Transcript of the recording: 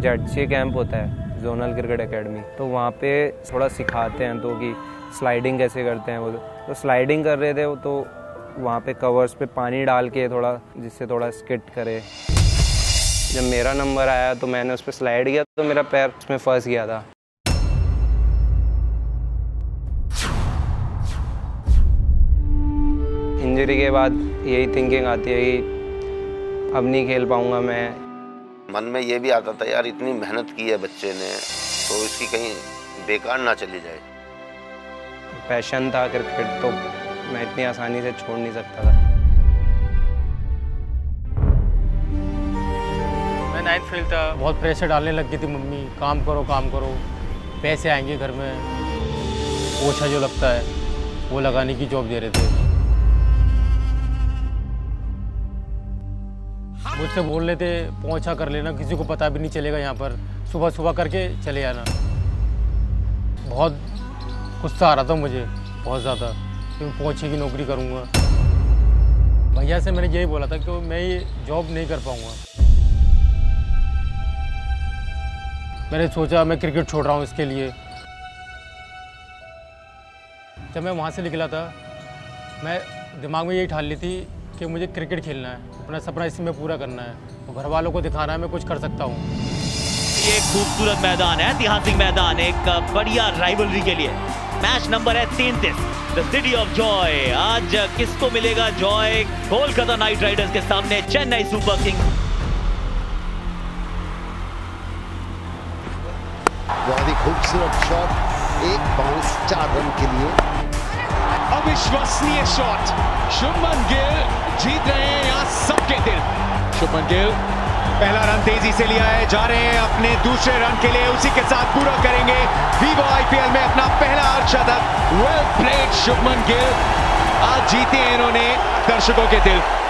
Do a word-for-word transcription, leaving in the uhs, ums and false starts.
Z camp होता है zonal cricket academy, तो वहाँ पे थोड़ा सिखाते हैं तो कि स्लाइडिंग कैसे करते हैं वो। तो स्लाइडिंग कर रहे थे वो, तो वहाँ पे कवर्स पे पानी डाल के थोड़ा, जिससे थोड़ा स्किट करे। जब मेरा नंबर आया तो मैंने उस पर स्लाइड किया तो मेरा पैर उसमें फंस गया था। इंजरी के बाद यही थिंकिंग आती है कि अब नहीं खेल पाऊंगा मैं। मन में ये भी आता था यार इतनी मेहनत की है बच्चे ने, तो इसकी कहीं बेकार ना चली जाए। पैशन था क्रिकेट, तो मैं इतनी आसानी से छोड़ नहीं सकता था। मैं नाइन्थ फेल था, बहुत प्रेशर डालने लग गई थी मम्मी, काम करो काम करो, पैसे आएंगे घर में। पोछा जो लगता है वो लगाने की जॉब दे रहे थे। मुझसे बोल रहे थे पोछा कर लेना, किसी को पता भी नहीं चलेगा, यहाँ पर सुबह सुबह करके चले आना। बहुत गुस्सा आ रहा था मुझे, बहुत ज़्यादा, कि मैं पोछे की नौकरी करूँगा। भैया से मैंने यही बोला था कि मैं ये जॉब नहीं कर पाऊँगा। मैंने सोचा मैं क्रिकेट छोड़ रहा हूँ इसके लिए। जब मैं वहाँ से निकला था, मैं दिमाग में यही ठान ली थी कि मुझे क्रिकेट खेलना है, अपना सपना इसी में पूरा करना है, तो घर वालों को दिखाना है मैं कुछ कर सकता हूँ। ये एक खूबसूरत मैदान है, ऐतिहासिक मैदान, एक बढ़िया राइवलरी के लिए। मैच नंबर है तैंतीस, द सिटी ऑफ जॉय। आज किसको मिलेगा जॉय? कोलकाता नाइट राइडर्स के सामने चेन्नई सुपर किंग्स। बहुत ही खूबसूरत शॉट, एक बाउंस चार रन के लिए। अविश्वसनीय शॉट, शुभमन गिल जीत रहे हैं यहाँ सबके दिल। शुभमन गिल पहला रन तेजी से लिया है, जा रहे हैं अपने दूसरे रन के लिए, उसी के साथ पूरा करेंगे वीवो आईपीएल में अपना पहला अर्धशतक। वेल प्लेड शुभमन गिल, आज जीते हैं इन्होंने दर्शकों के दिल।